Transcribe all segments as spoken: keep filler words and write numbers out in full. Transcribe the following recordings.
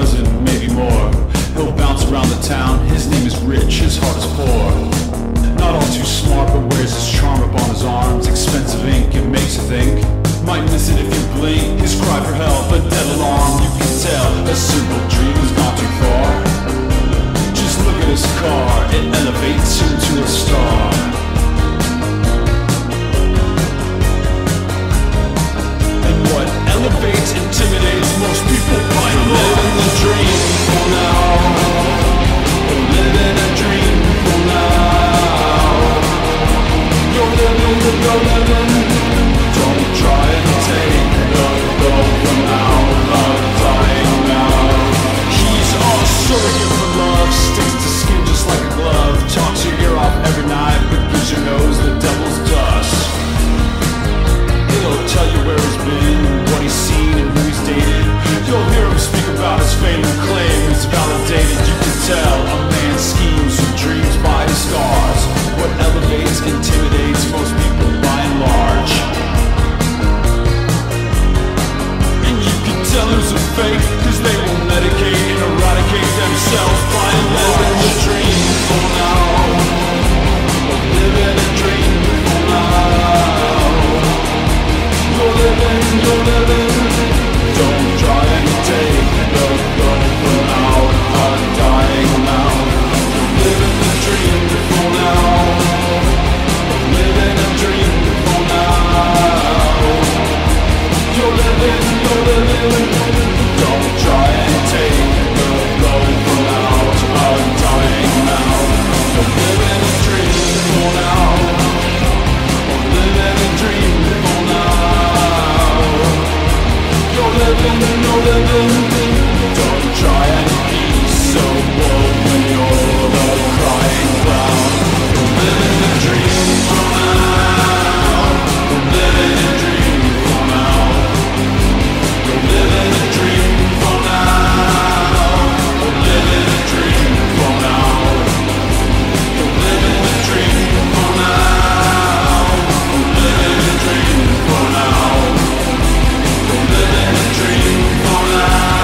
dozen, maybe more. He'll bounce around the town, his name is rich, his heart is poor. Not all too smart, but wears his charm up on his arms. Expensive ink, it makes you think. Might miss it if you blink. His cry for help, a dead alarm. You can tell a simple dream has gone too far. Just look at his car, it elevates him to a star. And what elevates, intimidates most people by law. Living the dream for now. Living a dream for now. You're living, you're living. Don't try and take the go for now. Love dying now. He's all surrogate for love. Sticks to skin just like a glove. Talks your ear off every night, but gives your nose the devil's dust. He'll tell you where he's been, what he's seen, and who he's dated. You'll hear him speak about his fame and claim it's validated. You can tell a man schemes who dreams by the stars. What elevates, intimidates most people by and large. And you can tell who's a fake, cause they will medicate and eradicate themselves by and large. Living a dream for now. Living a dream for now. You're living, you're living. Don't try and take the go for now. I'm dying now. Living a dream for now. Living a dream for now. You're living, you're living. Don't try and take the go for now. I'm dying now. You're living a dream for now. Living a dream for now. You're living, you're living. Don't try and be so bold when you're the crying clown. You're living a dream for now. You're living a dream for now. You're living a dream for now. You're living a dream for now. You're living a dream for now. You're living a dream for now. You're living a dream for now.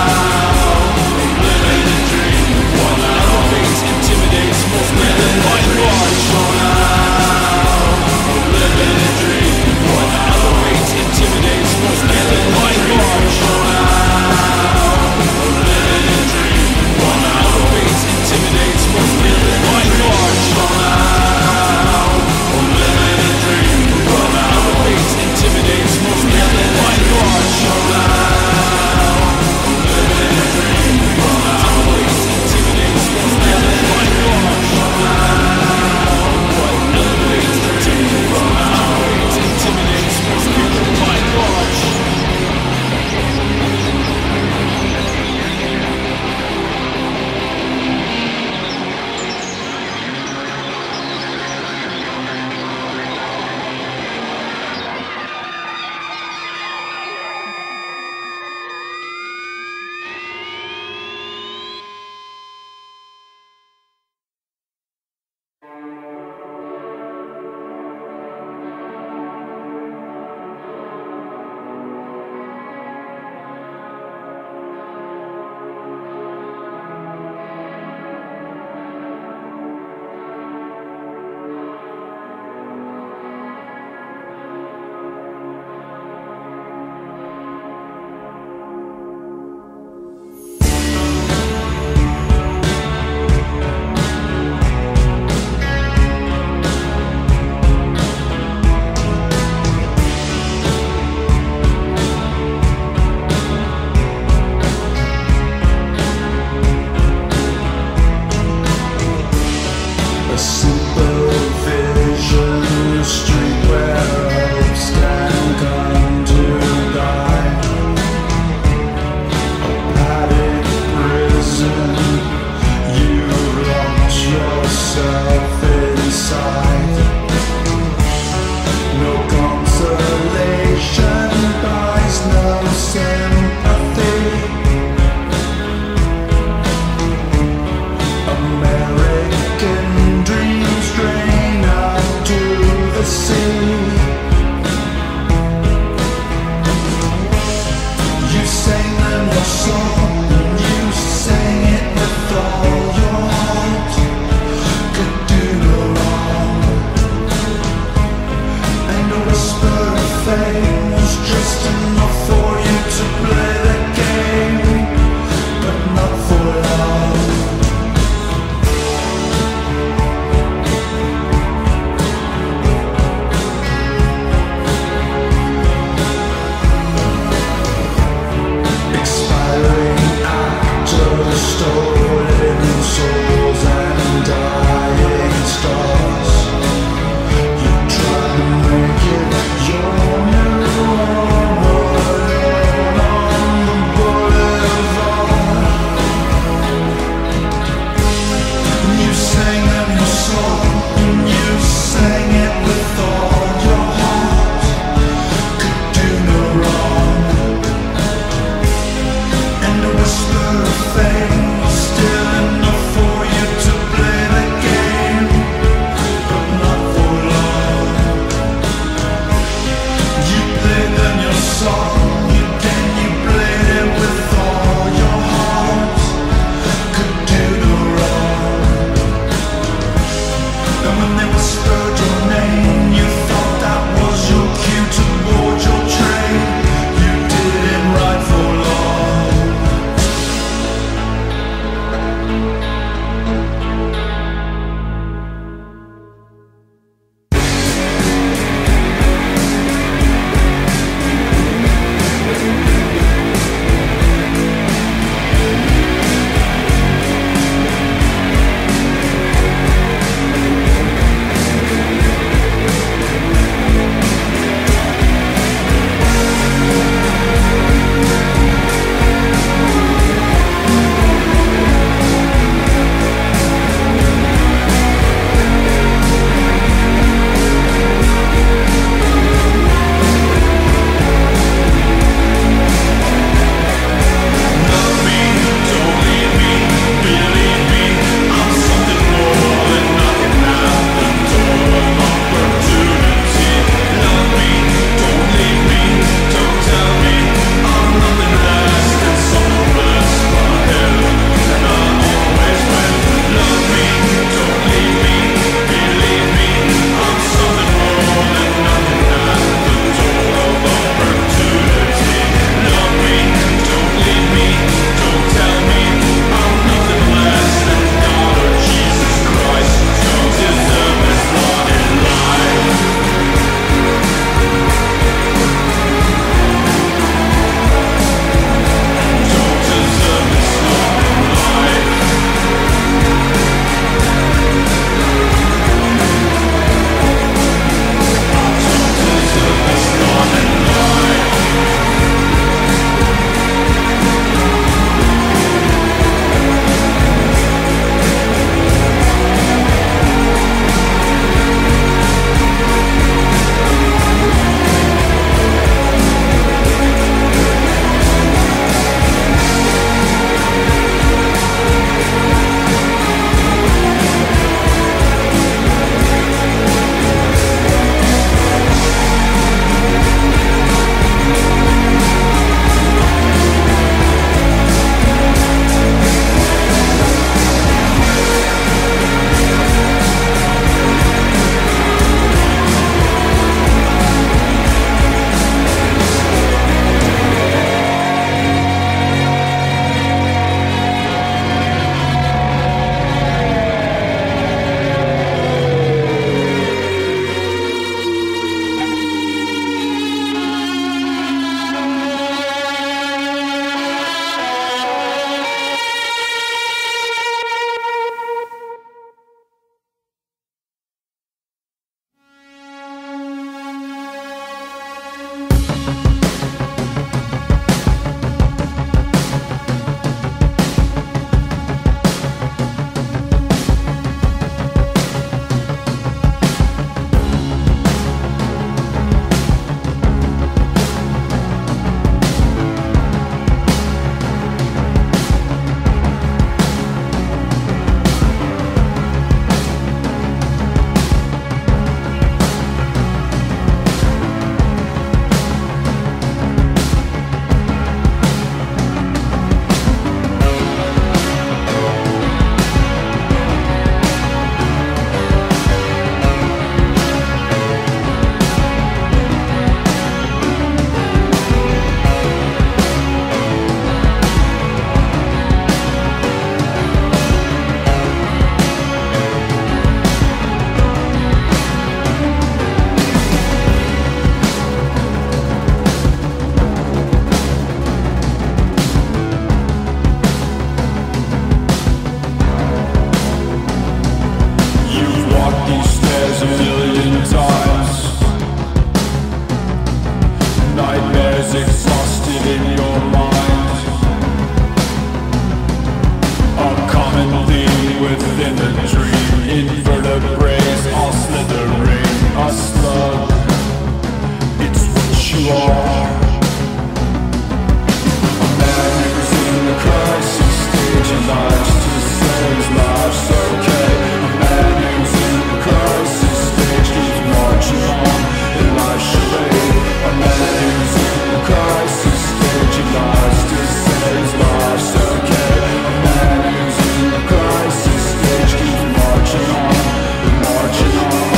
likes to say his life's okay. A man who's in the crisis stage keeps marching on in life's charade. A man who's in the crisis stage, he likes to say his life's okay. A man who's in the crisis stage keeps marching on and marching on.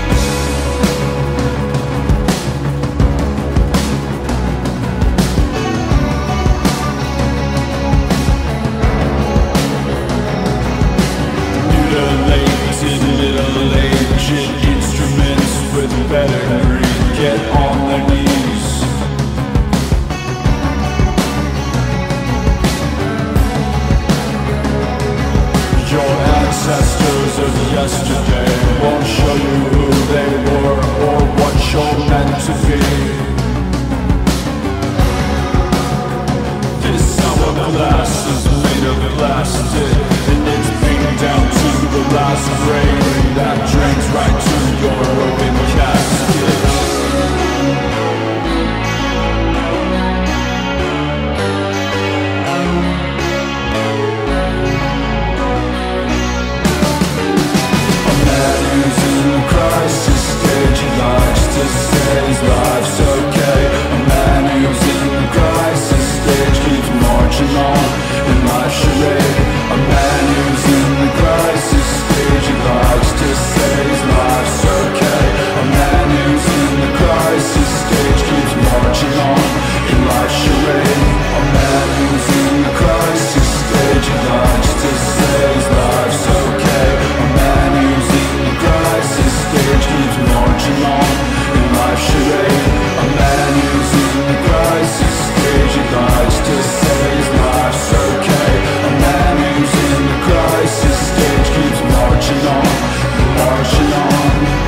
Middle-aged instruments with pedigree get on their knees. Your ancestors of yesterday won't show you who they were or what you're meant to be. This hourglass is made of plastic, and it's beaten down to the last grain that drains right to your broken casket. A man who's in the crisis stage, he likes to say his life's okay. A man who's in the crisis stage keeps marching on in life's charade. A man who's in the crisis stage, he likes to say his life's okay. A man who's in the crisis stage keeps marching on in life's charade. A man who's in the crisis stage, he likes to say his life's okay. A man who's in the crisis stage keeps marching on in life's charade. A man who's in the crisis stage, he likes to say his life's okay. A man who's in the crisis stage keeps marching on, marching on.